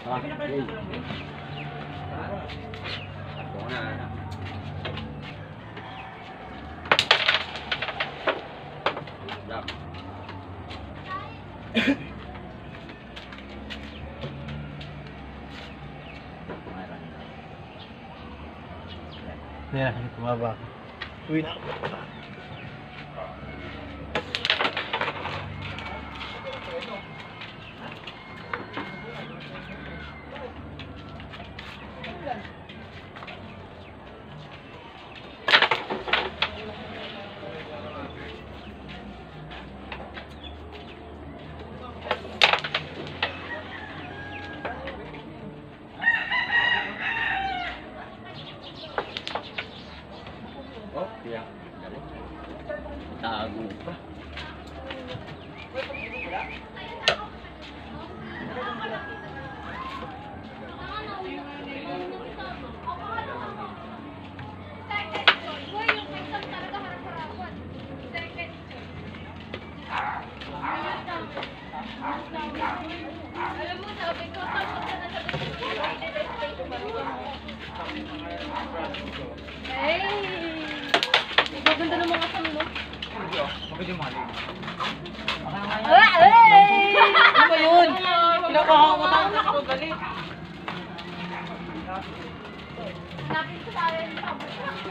Ah, okay. Ako na. Dap. Yeah, tumaba. Uwi na. Oh, iya. Tago pa. Alam mo, sabi ko, tapos ka na Hey! Gaganda ng mga sang, no? Bakit yung mali? Hey! Ano ba yun? Pinapakakutan na ako galit. Napin ko tayo yung tabo.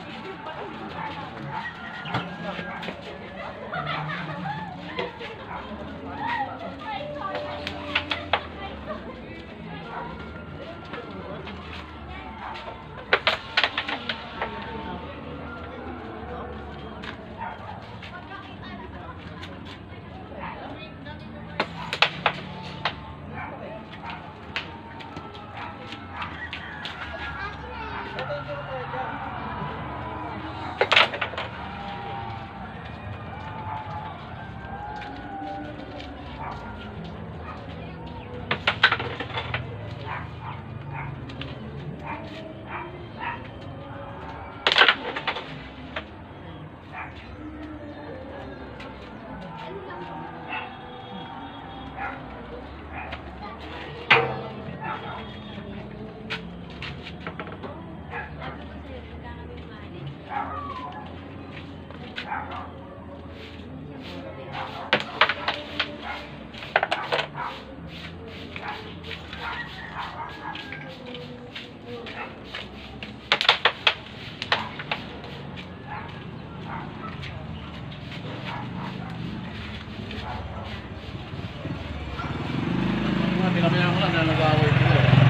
Pinabilang ko lang na nag-away ko.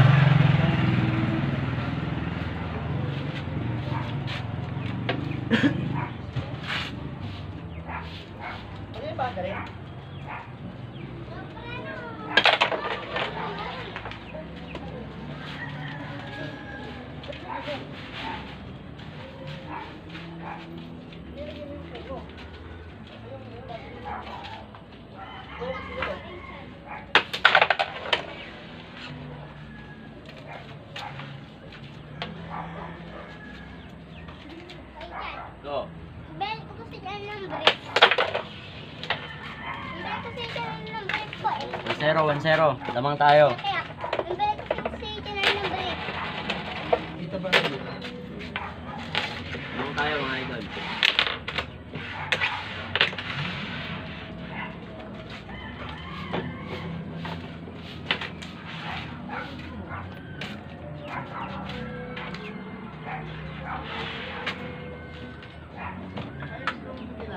Ano yung battery? Go. Ben, kasi dyan ng break. Ben, kasi dyan ng break ko eh. 1-0, 1-0. Lamang tayo. Kaya, Ben, kasi dyan ng break. Dito ba? Lamang tayo mga idol.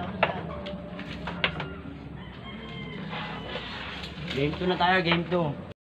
Game 2 na tayo, game 2.